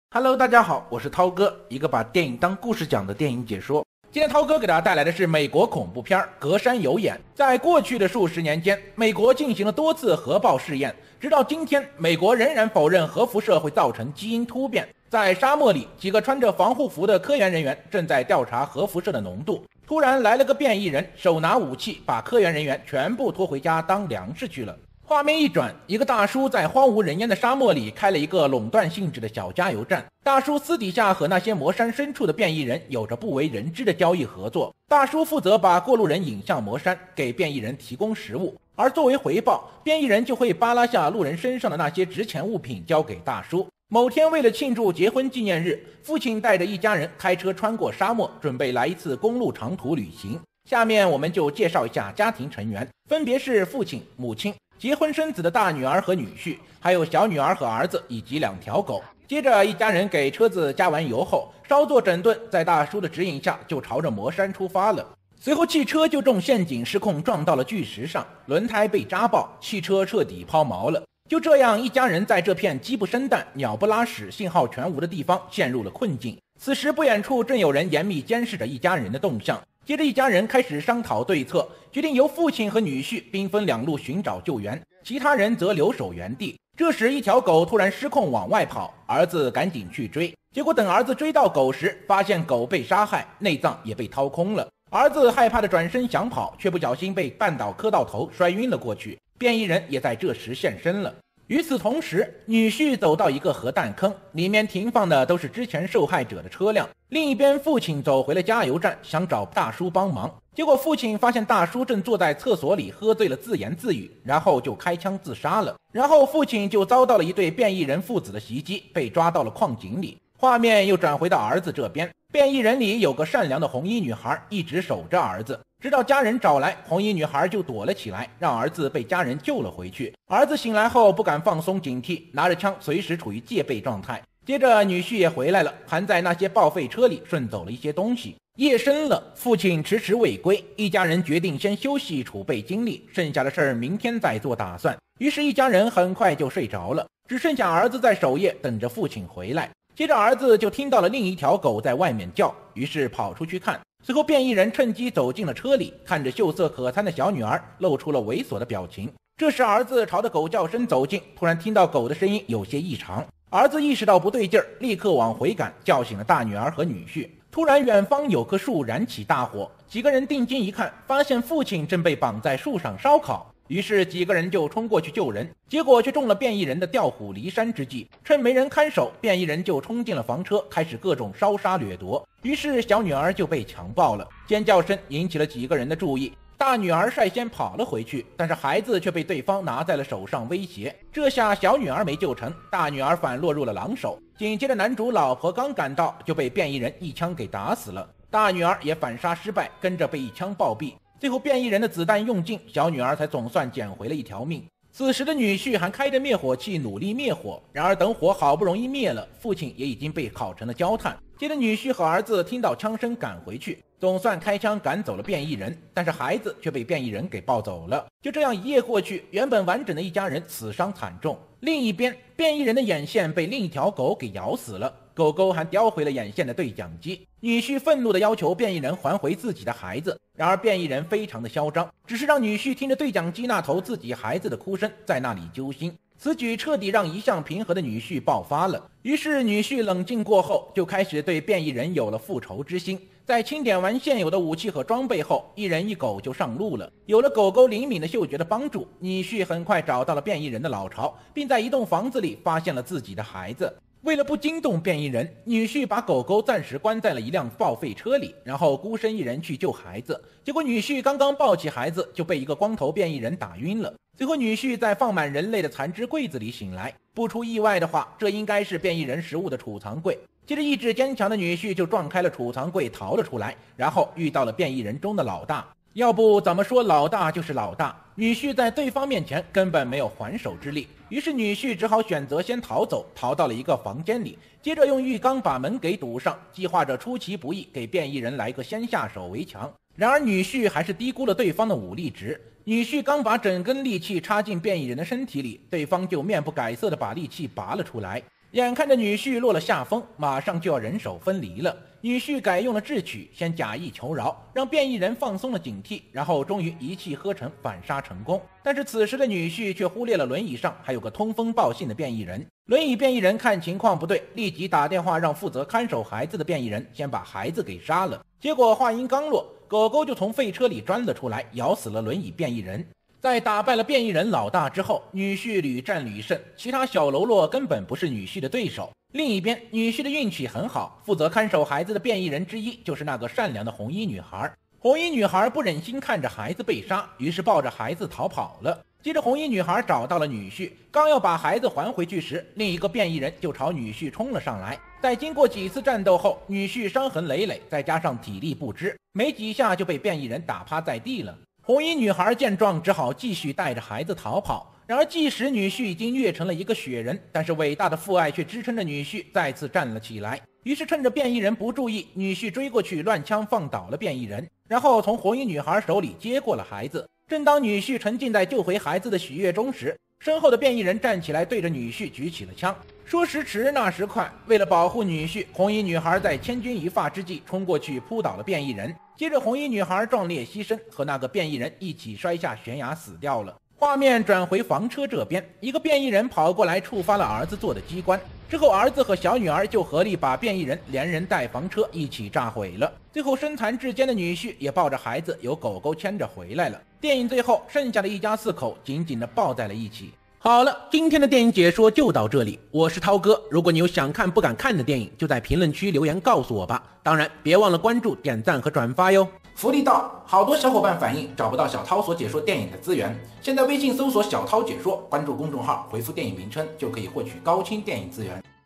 Hello， 大家好，我是涛哥，一个把电影当故事讲的电影解说。今天涛哥给大家带来的是美国恐怖片《隔山有眼》。在过去的数十年间，美国进行了多次核爆试验，直到今天，美国仍然否认核辐射会造成基因突变。在沙漠里，几个穿着防护服的科研人员正在调查核辐射的浓度。突然来了个变异人，手拿武器，把科研人员全部拖回家当粮食去了。画面一转，一个大叔在荒无人烟的沙漠里开了一个垄断性质的小加油站。大叔私底下和那些魔山深处的变异人有着不为人知的交易合作。大叔负责把过路人引向魔山，给变异人提供食物，而作为回报，变异人就会扒拉下路人身上的那些值钱物品交给大叔。某天，为了庆祝结婚纪念日，父亲带着一家人开车穿过沙漠，准备来一次公路长途旅行。下面我们就介绍一下家庭成员，分别是父亲、母亲、结婚生子的大女儿和女婿，还有小女儿和儿子，以及2条狗。接着一家人给车子加完油后，稍作整顿，在大叔的指引下就朝着魔山出发了。随后汽车就中陷阱失控，撞到了巨石上，轮胎被扎爆，汽车彻底抛锚了。就这样，一家人在这片鸡不生蛋、鸟不拉屎、信号全无的地方陷入了困境。此时不远处正有人严密监视着一家人的动向。接着一家人开始商讨对策，决定由父亲和女婿兵分2路寻找救援，其他人则留守原地。这时一条狗突然失控往外跑，儿子赶紧去追，结果等儿子追到狗时，发现狗被杀害，内脏也被掏空了。儿子害怕的转身想跑，却不小心被绊倒磕到头，摔晕了过去。变异人也在这时现身了。与此同时，女婿走到一个核弹坑，里面停放的都是之前受害者的车辆。另一边，父亲走回了加油站，想找大叔帮忙。结果父亲发现大叔正坐在厕所里喝醉了，自言自语，然后就开枪自杀了。然后父亲就遭到了一对变异人父子的袭击，被抓到了矿井里。画面又转回到儿子这边，变异人里有个善良的红衣女孩，一直守着儿子，直到家人找来，红衣女孩就躲了起来，让儿子被家人救了回去。儿子醒来后不敢放松警惕，拿着枪随时处于戒备状态。接着女婿也回来了，还在那些报废车里顺走了一些东西。夜深了，父亲迟迟未归，一家人决定先休息储备精力，剩下的事儿明天再做打算。于是一家人很快就睡着了，只剩下儿子在守夜等着父亲回来。接着儿子就听到了另一条狗在外面叫，于是跑出去看。随后变异人趁机走进了车里，看着秀色可餐的小女儿，露出了猥琐的表情。这时儿子朝着狗叫声走近，突然听到狗的声音有些异常，儿子意识到不对劲儿，立刻往回赶，叫醒了大女儿和女婿。突然远方有棵树燃起大火，几个人定睛一看，发现父亲正被绑在树上烧烤。于是几个人就冲过去救人，结果却中了变异人的调虎离山之计。趁没人看守，变异人就冲进了房车，开始各种烧杀掠夺。于是小女儿就被强暴了，尖叫声引起了几个人的注意。大女儿率先跑了回去，但是孩子却被对方拿在了手上威胁。这下小女儿没救成，大女儿反落入了狼手。紧接着男主老婆刚赶到，就被变异人一枪给打死了。大女儿也反杀失败，跟着被一枪暴毙。最后变异人的子弹用尽，小女儿才总算捡回了一条命。此时的女婿还开着灭火器努力灭火，然而等火好不容易灭了，父亲也已经被烤成了焦炭。接着女婿和儿子听到枪声赶回去，总算开枪赶走了变异人，但是孩子却被变异人给抱走了。就这样一夜过去，原本完整的一家人死伤惨重。另一边，变异人的眼线被另一条狗给咬死了，狗狗还叼回了眼线的对讲机。女婿愤怒地要求变异人还回自己的孩子，然而变异人非常的嚣张，只是让女婿听着对讲机那头自己孩子的哭声，在那里揪心。此举彻底让一向平和的女婿爆发了，于是女婿冷静过后，就开始对变异人有了复仇之心。在清点完现有的武器和装备后，一人一狗就上路了。有了狗狗灵敏的嗅觉的帮助，女婿很快找到了变异人的老巢，并在一栋房子里发现了自己的孩子。为了不惊动变异人，女婿把狗狗暂时关在了一辆报废车里，然后孤身一人去救孩子。结果女婿刚刚抱起孩子，就被一个光头变异人打晕了。最后女婿在放满人类的残肢柜子里醒来，不出意外的话，这应该是变异人食物的储藏柜。接着意志坚强的女婿就撞开了储藏柜逃了出来，然后遇到了变异人中的老大。要不怎么说老大就是老大，女婿在对方面前根本没有还手之力，于是女婿只好选择先逃走，逃到了一个房间里，接着用浴缸把门给堵上，计划着出其不意给变异人来个先下手为强。然而女婿还是低估了对方的武力值，女婿刚把整根利器插进变异人的身体里，对方就面不改色地把利器拔了出来。 眼看着女婿落了下风，马上就要人手分离了。女婿改用了智取，先假意求饶，让变异人放松了警惕，然后终于一气呵成反杀成功。但是此时的女婿却忽略了轮椅上还有个通风报信的变异人。轮椅变异人看情况不对，立即打电话让负责看守孩子的变异人先把孩子给杀了。结果话音刚落，狗狗就从废车里钻了出来，咬死了轮椅变异人。在打败了变异人老大之后，女婿屡战屡胜，其他小喽啰根本不是女婿的对手。另一边，女婿的运气很好，负责看守孩子的变异人之一就是那个善良的红衣女孩。红衣女孩不忍心看着孩子被杀，于是抱着孩子逃跑了。接着红衣女孩找到了女婿，刚要把孩子还回去时，另一个变异人就朝女婿冲了上来。在经过几次战斗后，女婿伤痕累累，再加上体力不支，没几下就被变异人打趴在地了。红衣女孩见状，只好继续带着孩子逃跑。然而即使女婿已经虐成了一个雪人，但是伟大的父爱却支撑着女婿再次站了起来。于是趁着变异人不注意，女婿追过去乱枪放倒了变异人，然后从红衣女孩手里接过了孩子。正当女婿沉浸在救回孩子的喜悦中时，身后的变异人站起来对着女婿举起了枪。说时迟那时快，为了保护女婿，红衣女孩在千钧一发之际冲过去扑倒了变异人。接着红衣女孩壮烈牺牲，和那个变异人一起摔下悬崖死掉了。画面转回房车这边，一个变异人跑过来触发了儿子做的机关，之后儿子和小女儿就合力把变异人连人带房车一起炸毁了。最后身残志坚的女婿也抱着孩子由狗狗牵着回来了。电影最后剩下的一家4口紧紧地抱在了一起。好了，今天的电影解说就到这里，我是涛哥。如果你有想看不敢看的电影，就在评论区留言告诉我吧。当然别忘了关注、点赞和转发哟。福利到，好多小伙伴反映找不到小涛所解说电影的资源，现在微信搜索小涛解说，关注公众号回复电影名称就可以获取高清电影资源。